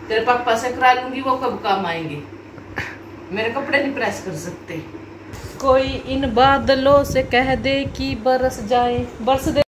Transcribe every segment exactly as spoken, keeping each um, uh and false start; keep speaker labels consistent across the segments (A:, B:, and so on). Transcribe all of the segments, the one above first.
A: तेरे पापा से करा लूंगी, वो कब काम आएंगे। मेरे कपड़े नहीं प्रेस कर सकते। कोई इन बादलों से कह दे कि बरस जाए, बरस दे।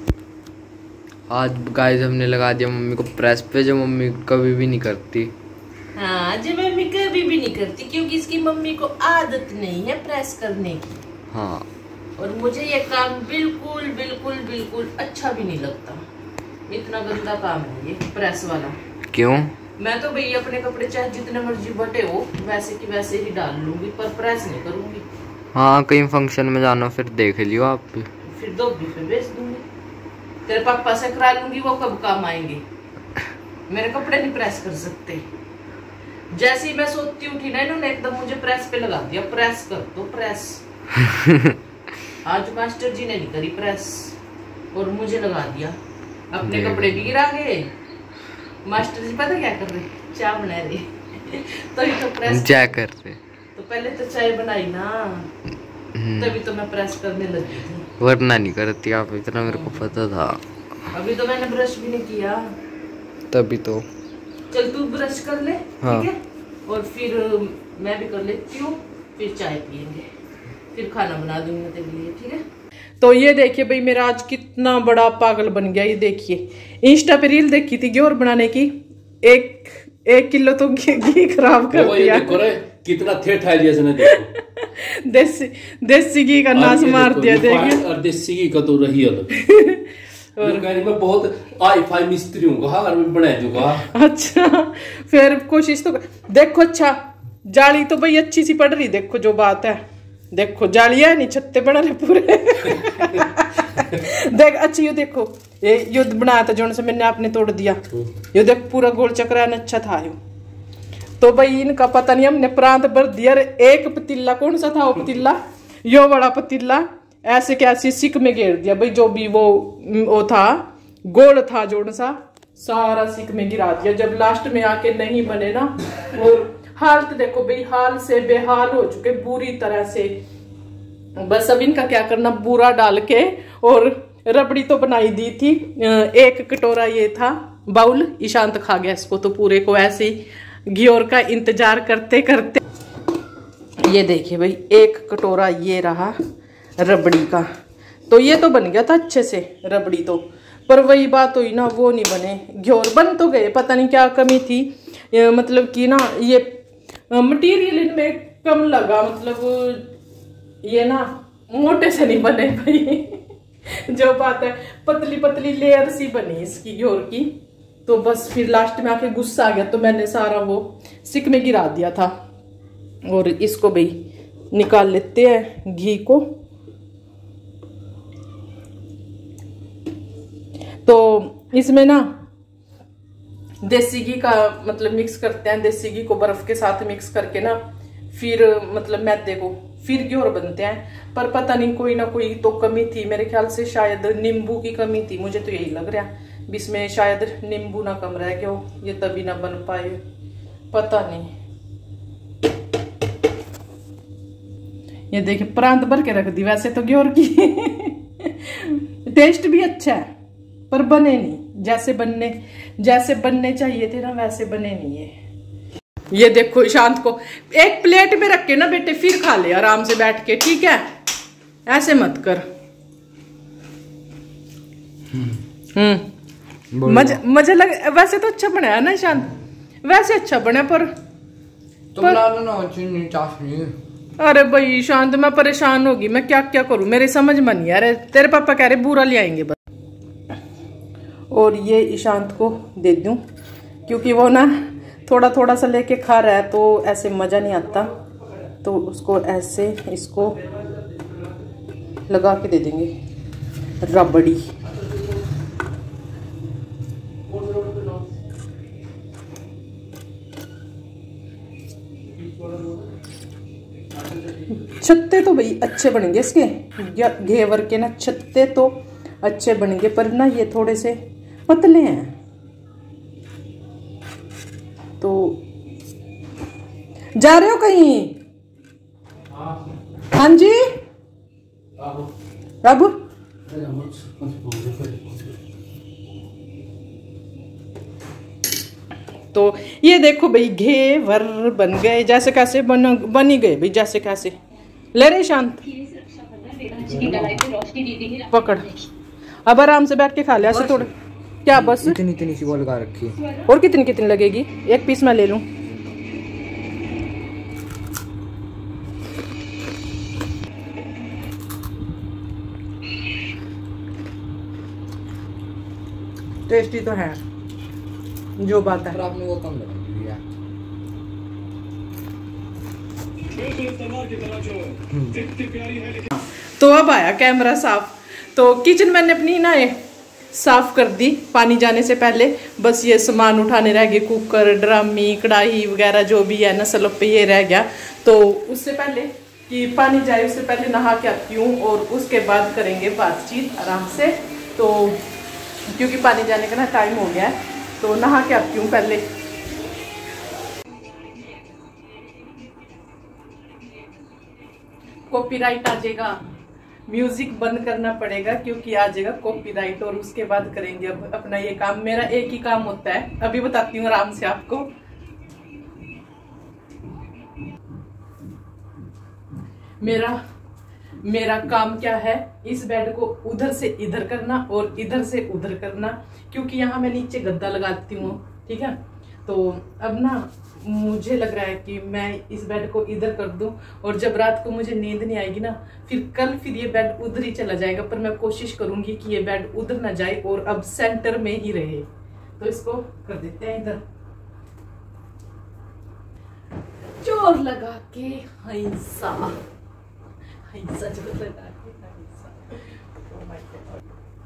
B: आज गाइस हमने लगा दिया मम्मी को प्रेस पे, जो मम्मी कभी भी नहीं करती।
A: हाँ, जो मम्मी कभी भी नहीं करती, क्योंकि इसकी मम्मी को आदत नहीं है प्रेस करने की।
B: हाँ,
A: और मुझे ये काम बिल्कुल बिल्कुल बिल्कुल अच्छा भी नहीं लगता। इतना गंदा काम है ये प्रेस वाला।
B: क्यों?
A: मैं तो भैया अपने कपड़े चाहे जितने मर्जी बटे हो वैसे की वैसे ही डाल लूंगी, पर प्रेस नहीं करूंगी।
B: हाँ, कहीं फंक्शन में जाना फिर देख लियो आप भी।
A: फिर दो भी फिर बेच दूंगी। तेरे पापा से करा लूंगी, वो कब काम आएंगे। मेरे कपड़े नहीं प्रेस कर सकते। जैसे ही मैं सोती उठी ना, इन्होंने एकदम मुझे प्रेस पे लगा दिया, प्रेस कर दो प्रेस। आज मास्टर जी ने नहीं करी प्रेस और मुझे लगा दिया। अपने कपड़े भी गिरा गए। मास्टर जी पता क्या कर रहे, चाय बना रहे। तो ये तो प्रेस
B: चाय कर रहे,
A: तो पहले तो चाय बनाई ना, तभी तो मैं प्रेस करने लगी थी,
B: वरना नहीं करती आप, इतना मेरे को पता था।
A: अभी तो मैंने ब्रश भी नहीं किया।
B: तभी तो।
A: चल तू ब्रश कर ले,
B: हाँ।
A: ठीक है, और फिर मैं भी कर लेती हूँ, फिर चाय पियेंगे, फिर खाना बना दूंगी मैं तेरे लिए, ठीक है। तो ये देखिए भाई, मेरा आज कितना बड़ा पागल बन गया। ये देखिए, इंस्टा पे रील देखी थी घी बनाने की, एक एक किलो तो घी खराब कर दिया।
C: देखो रे कितना ठेठ है जैसे ना, देखो
A: देसी देसी घी का नाश मार दिया। देखिए,
C: और देसी घी का तो रही अलग। और मैं बहुत आई फाई मिस्त्री हूँ, घर में बना दूंगा।
A: अच्छा, फिर कोशिश तो देखो। अच्छा, जाली तो भाई अच्छी सी पड़ रही, देखो जो बात है, देखो जालियां नहीं, छत्ते बना रहे पूरे। देख अच्छी, ये देखो, ये युद्ध बनाया था जो से मैंने आपने तोड़ दिया। ये देख पूरा गोल चक्रायन अच्छा था यो। तो भाई इनका पता नहीं, हमने प्रांत भर दिया। एक पतीला, कौन सा था वो पतीला, यो बड़ा पतीला, ऐसे कैसे सिक में घेर दिया भाई। जो भी वो वो था, गोल था जोड़ सा, सारा सिक में गिरा दिया। जब लास्ट में आके नहीं बने ना, और हालत देखो भाई, हाल से बेहाल हो चुके बुरी तरह से। बस अब इनका क्या करना, बूरा डाल के, और रबड़ी तो बनाई दी थी। एक कटोरा ये था बाउल, ईशांत खा गया इसको तो पूरे को, ऐसे ही घी और का इंतजार करते करते। ये देखिए भाई, एक कटोरा ये रहा रबड़ी का, तो ये तो बन गया था अच्छे से रबड़ी तो, पर वही बात हुई ना, वो नहीं बने। घ्योर बन तो गए, पता नहीं क्या कमी थी, मतलब कि ना ये मटेरियल इनमें कम लगा, मतलब ये ना मोटे से नहीं बने भाई। जो बात है, पतली पतली लेयर सी बनी इसकी घ्योर की। तो बस फिर लास्ट में आके गुस्सा आ गया, तो मैंने सारा वो सिक में गिरा दिया था। और इसको भाई निकाल लेते हैं घी को। तो इसमें ना देसी घी का मतलब मिक्स करते हैं, देसी घी को बर्फ के साथ मिक्स करके ना, फिर मतलब मैदे को, फिर घ्योर बनते हैं। पर पता नहीं कोई ना कोई तो कमी थी, मेरे ख्याल से शायद नींबू की कमी थी, मुझे तो यही लग रहा, इसमें शायद नींबू ना कम रह गया हो, ये तभी ना बन पाए, पता नहीं। ये देखिए, प्रांत भर के रख दी वैसे तो घ्योर की। टेस्ट भी अच्छा है, पर बने नहीं जैसे बनने जैसे बनने चाहिए थे ना, वैसे बने नहीं है। ये देखो, ईशांत को एक प्लेट में रख के ना बेटे, फिर खा ले आराम से बैठ के, ठीक है, ऐसे मत कर। हम्म मजा मजा लग, वैसे तो अच्छा बनाया ना ईशांत, वैसे अच्छा बना, पर
B: तुम ला लो ना चीनी चाशनी।
A: अरे भाई ईशांत, मैं परेशान होगी, मैं क्या क्या करूं, मेरे समझ में नहीं आ रहा। तेरे पापा कह रहे बूरा ले आएंगे बस। और ये ईशांत को दे दूं, क्योंकि वो ना थोड़ा थोड़ा सा लेके खा रहा है, तो ऐसे मजा नहीं आता, तो उसको ऐसे इसको लगा के दे देंगे रबड़ी। छत्ते तो भाई अच्छे बनेंगे इसके, घेवर के ना छत्ते तो अच्छे बनेंगे, पर ना ये थोड़े से पतले हैं। तो जा रहे हो कहीं? हाँ जी बाबू। तो ये देखो भाई घेवर बन गए, जैसे कैसे बन बन ही गए भाई, जैसे कैसे। ले रहे शांत, पकड़, अब आराम से बैठ के खा ले ऐसे थोड़ा। क्या बस
B: इतनी इतनी सी वो लगा रखी है।
A: और कितनी कितनी लगेगी? एक पीस मैं ले लूं। टेस्टी तो है, जो बात है।
B: पर आपने वो कम लगा दिया।
A: तो अब आया कैमरा साफ। तो किचन मैंने अपनी ना ये साफ कर दी पानी जाने से पहले। बस ये सामान उठाने रह गए, कुकर, ड्रामी, कढ़ाई वगैरह जो भी है ना स्लैब पे ये रह गया। तो उससे पहले कि पानी जाए उससे पहले नहा के आती हूँ और उसके बाद करेंगे बातचीत आराम से। तो क्योंकि पानी जाने का ना टाइम हो गया है, तो नहा के आती हूँ पहले। कॉपीराइट आ जाएगा, म्यूजिक बंद करना पड़ेगा क्योंकि आ जाएगा कॉपीराइट। और उसके बाद करेंगे अब अपना ये काम। मेरा एक ही काम होता है, अभी बताती हूँ आराम से आपको। मेरा मेरा काम क्या है, इस बेड को उधर से इधर करना और इधर से उधर करना, क्योंकि यहाँ मैं नीचे गद्दा लगाती हूँ, ठीक है। तो अब ना मुझे लग रहा है कि मैं इस बेड को इधर कर दूं, और जब रात को मुझे नींद नहीं आएगी ना, फिर कल फिर ये बेड उधर ही चला जाएगा। पर मैं कोशिश करूंगी कि ये बेड उधर ना जाए और अब सेंटर में ही रहे। तो इसको कर देते हैं इधर, जोर लगा के हैसा हैसा जोर लगा के हैसा। Oh my God.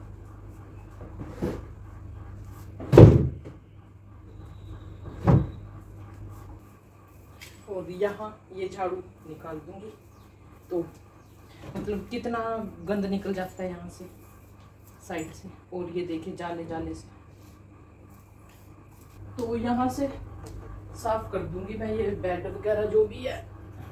A: और यहाँ ये झाड़ू निकाल दूंगी, तो मतलब कितना गंद निकल जाता है यहाँ से साइड से। और ये देखिए जाले जाले से, तो यहाँ से साफ कर दूंगी मैं ये बेड वगैरह जो भी है।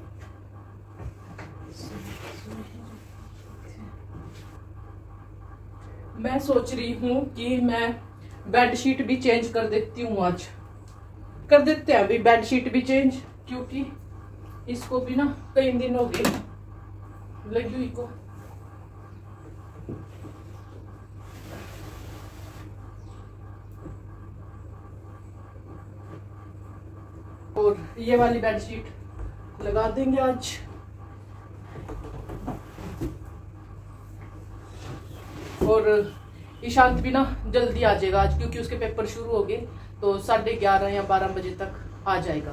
A: मैं सोच रही हूँ कि मैं बेडशीट भी चेंज कर देती हूँ, आज कर देते हैं अभी बेडशीट भी चेंज, क्योंकि इसको भी ना कई दिन हो गए लगी हुई को। और ये वाली बेडशीट लगा देंगे आज। और ईशांत भी ना जल्दी आ जाएगा आज, क्योंकि उसके पेपर शुरू हो गए, तो साढ़े ग्यारह या बारह बजे तक आ जाएगा।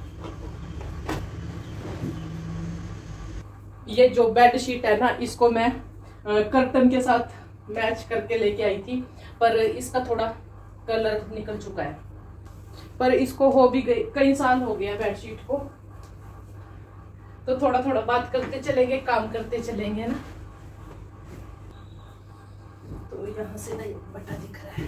A: ये जो बेड शीट है ना, इसको मैं कर्टन के साथ मैच करके लेके आई थी, पर इसका थोड़ा कलर निकल चुका है। पर इसको हो भी गई, कई साल हो गया बेडशीट को। तो थोड़ा थोड़ा बात करते चलेंगे, काम करते चलेंगे ना। तो यहाँ से ना बटा दिख रहा है।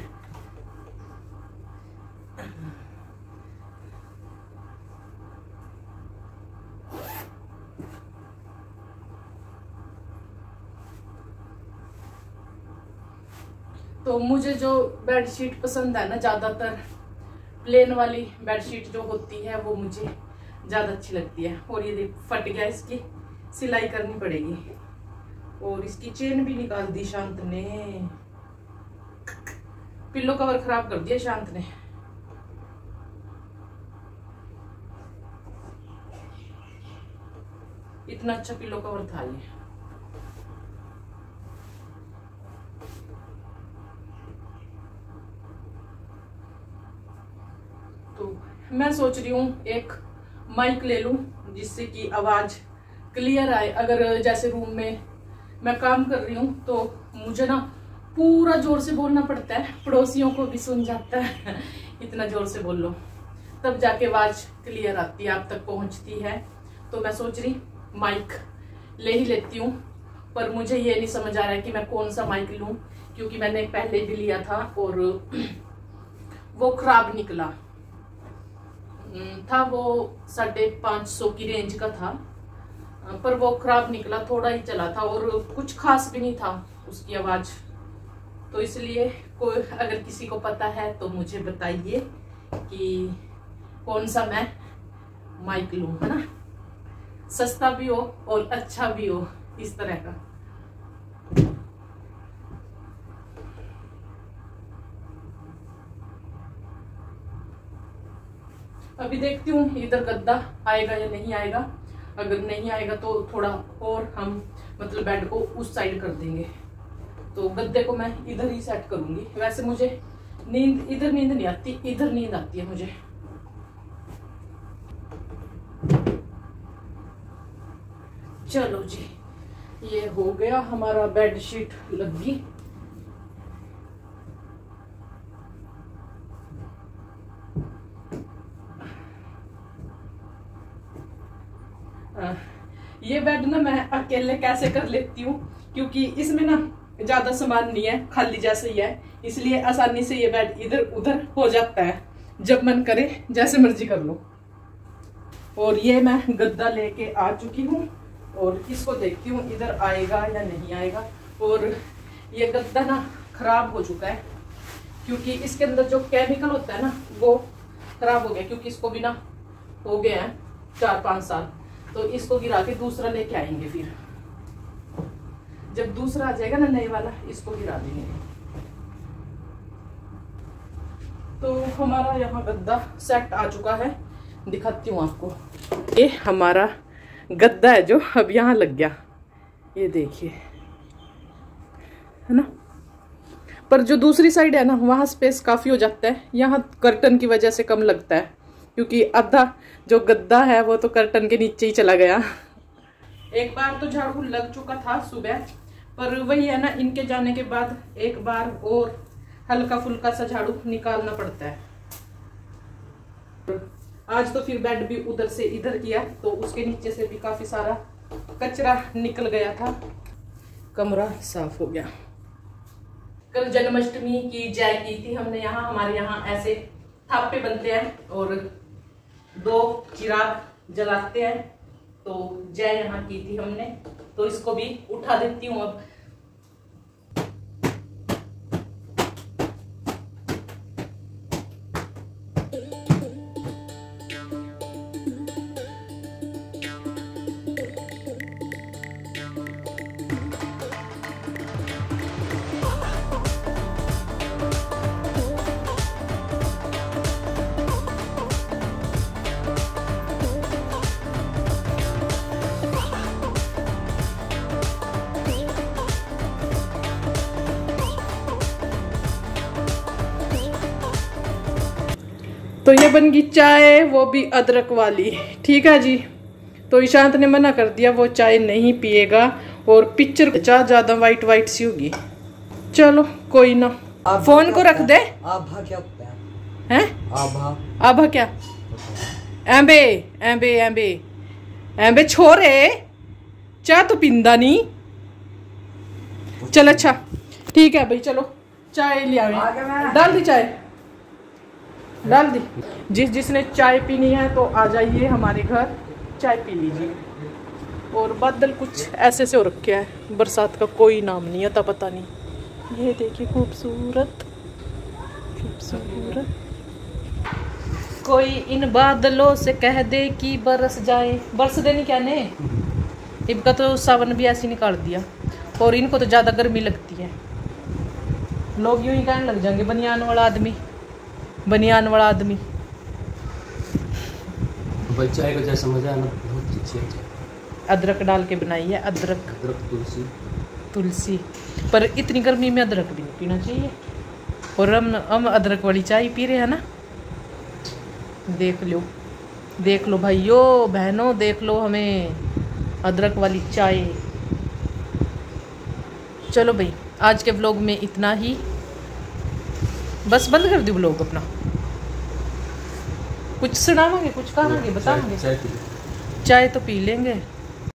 A: तो मुझे जो बेडशीट पसंद है ना, ज्यादातर प्लेन वाली बेडशीट जो होती है वो मुझे ज्यादा अच्छी लगती है। और ये देख फट गया, इसकी सिलाई करनी पड़ेगी। और इसकी चेन भी निकाल दी शांत ने, पिल्लो कवर खराब कर दिया शांत ने। इतना अच्छा पिल्लो कवर था ये। तो मैं सोच रही हूँ एक माइक ले लूं, जिससे कि आवाज क्लियर आए। अगर जैसे रूम में मैं काम कर रही हूँ तो मुझे ना पूरा जोर से बोलना पड़ता है, पड़ोसियों को भी सुन जाता है। इतना जोर से बोल लो तब जाके आवाज क्लियर आती है, आप तक पहुंचती है। तो मैं सोच रही माइक ले ही लेती हूँ, पर मुझे ये नहीं समझ आ रहा है कि मैं कौन सा माइक लूं, क्योंकि मैंने पहले भी लिया था और वो खराब निकला था। वो साढ़े पाँच सौ की रेंज का था, पर वो खराब निकला, थोड़ा ही चला था और कुछ खास भी नहीं था उसकी आवाज। तो इसलिए कोई अगर किसी को पता है तो मुझे बताइए कि कौन सा मैं माइक लूं, है ना, सस्ता भी हो और अच्छा भी हो, इस तरह का। अभी देखती हूँ इधर गद्दा आएगा या नहीं आएगा। अगर नहीं आएगा तो थोड़ा और हम मतलब बेड को उस साइड कर देंगे। तो गद्दे को मैं इधर ही सेट करूंगी। वैसे मुझे नींद इधर नींद नहीं आती, इधर नींद आती है मुझे। चलो जी, ये हो गया हमारा बेड शीट लगी। ये बेड ना मैं अकेले कैसे कर लेती हूँ, क्योंकि इसमें ना ज्यादा सामान नहीं है, खाली जैसे ही है, इसलिए आसानी से ये बेड इधर उधर हो जाता है। जब मन करे जैसे मर्जी कर लो। और ये मैं गद्दा लेके आ चुकी हूँ और इसको देखती हूँ इधर आएगा या नहीं आएगा। और ये गद्दा ना खराब हो चुका है, क्योंकि इसके अंदर जो केमिकल होता है ना वो खराब हो गया, क्योंकि इसको भी ना हो गया है चार पांच साल। तो इसको गिरा के दूसरा लेके आएंगे। फिर जब दूसरा आ जाएगा ना नए वाला, इसको गिरा देंगे। तो हमारा यहाँ गद्दा सेट आ चुका है, दिखाती हूँ आपको। ये हमारा गद्दा है जो अब यहाँ लग गया, ये देखिए, है ना। पर जो दूसरी साइड है ना वहाँ स्पेस काफी हो जाता है, यहाँ कर्टन की वजह से कम लगता है, क्योंकि आधा जो गद्दा है वो तो कर्टन के नीचे ही चला गया। एक बार तो झाड़ू लग चुका था सुबह, पर वही है ना, इनके जाने के बाद एक बार और हल्का फुल्का सा झाड़ू निकालना पड़ता है। आज तो फिर बेड भी उधर से इधर किया, तो उसके नीचे से भी काफी सारा कचरा निकल गया था, कमरा साफ हो गया। कल जन्माष्टमी की जय की थी हमने यहाँ। हमारे यहाँ ऐसे थापे बनते हैं और दो चिराग जलाते हैं, तो जय यहाँ की थी हमने। तो इसको भी उठा देती हूँ अब। तो ये बन गई चाय, वो भी अदरक वाली। ठीक है जी। तो ईशांत ने मना कर दिया, वो चाय नहीं पिएगा और पिक्चर चाय ज्यादा वाइट वाइट सी होगी। चलो कोई ना, फोन को रख दे।
D: आभा क्या होता है?
A: हैं?
D: आभा
A: आभा क्या? एम्बे एम्बे एम्बे एम्बे छोरे, चाय तो पिंदा नहीं। चल अच्छा ठीक है भाई, चलो चाय ले आवे। डाल दी चाय, डाल दी। जिस जिसने चाय पीनी है तो आ जाइए हमारे घर, चाय पी लीजिए। और बादल कुछ ऐसे से हो रखे है, बरसात का कोई नाम नहीं आता, पता नहीं। ये देखिए खूबसूरत खूबसूरत। कोई इन बादलों से कह दे कि बरस जाए। बरस देनी क्या ने, इनका तो सावन भी ऐसे निकाल दिया। और इनको तो ज़्यादा गर्मी लगती है, लोग यूं ही कहने लग जाएंगे बनियान वाला आदमी, बनियान वाला आदमी।
C: चाय का जैसा मजा है ना, बहुत अच्छी है।
A: अदरक डाल के बनाई है, अदरक
C: अदरक तुलसी
A: तुलसी। पर इतनी गर्मी में अदरक भी नहीं पीना चाहिए। और हम हम अदरक वाली चाय पी रहे हैं ना। देख लो देख लो भाइयों बहनों, देख लो हमें अदरक वाली चाय। चलो भाई, आज के व्लॉग में इतना ही। बस बंद कर दी व्लॉग अपना। कुछ सुनावांगे, कुछ कहांगे, बताएंगे।
C: चाय, चाय,
A: चाय तो पी लेंगे।